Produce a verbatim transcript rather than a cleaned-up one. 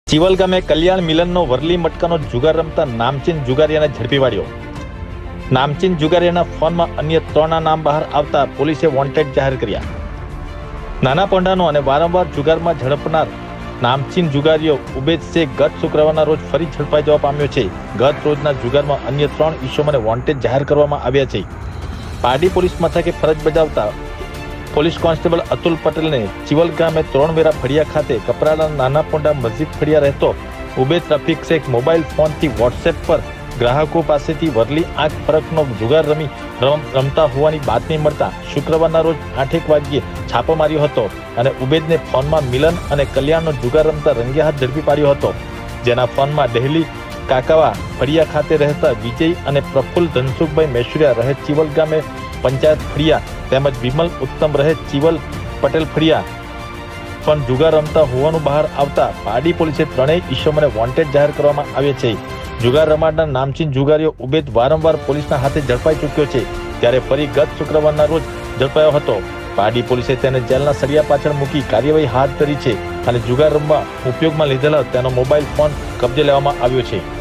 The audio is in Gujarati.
ચિવલ ગામે કલ્યાણ મિલનનો વરલી મટકાનો જુગાર રમતા નામચીન જુગારીયાને ઝડપી પાડ્યો। નામચીન જુગારીયાના ફોનમાં અન્ય ત્રણના નામ બહાર આવતા પોલીસે વોન્ટેડ જાહેર કર્યા। નાના પોંડાનો અને વારંવાર જુગારમાં ઝડપનાર નામચીન જુગારીયો ઉબેદ શેખ ગત શુક્રવારના રોજ ફરી ઝડપાઈ જવા પામ્યો છે। ગત રોજના જુગારમાં અન્ય ત્રણ ઇસમોને વોન્ટેડ જાહેર કરવામાં આવ્યા છે। પારડી પોલીસ મથકે ફરજ બજાવતા પોલીસ કોન્સ્ટેબલ અતુલ પટેલને ચિવલ ગામે ત્રણવેરા ફળિયા ખાતે કપરાડા નાના પોંડા મસ્જિદ ફળિયા રહેતો ઉબેદ રફીક શેખ મોબાઈલ ફોનથી વોટ્સએપ પર ગ્રાહકો પાસેથી વરલી આંખ ફરકનો જુગાર રમી રમ રમતા હોવાની બાતમી મળતા શુક્રવારના રોજ આઠેક વાગ્યે છાપો માર્યો હતો અને ઉબેદને ફોનમાં મિલન અને કલ્યાણનો જુગાર રમતા રંગે હાથ ઝડપી પાડ્યો હતો। જેના ફોનમાં ડહેલી કાકાવા ફળિયા ખાતે રહેતા વિજય અને પ્રફુલ્લ ધનસુખભાઈ મેસુરિયા રહે ચિવલ ગામે પંચાયત ફળિયા તેમજ વિમલ ઉત્તમ રહે ચિવલ પટેલ ફળિયા પણ જુગાર રમતા હોવાનું બહાર આવતા પારડી પોલીસે ત્રણેય ઇસમોને વોન્ટેડ જાહેર કરવામાં આવ્યા છે। જુગાર રમાડનાર નામચીન જુગારીઓ ઉબેદ વારંવાર પોલીસના હાથે ઝડપાઈ ચૂક્યો છે, ત્યારે ફરી ગત શુક્રવારના રોજ ઝડપાયો હતો। પારડી પોલીસે તેને જેલના સળિયા પાછળ મૂકી કાર્યવાહી હાથ ધરી છે અને જુગાર રમવા ઉપયોગમાં લીધેલા તેનો મોબાઈલ ફોન કબજે લેવામાં આવ્યો છે।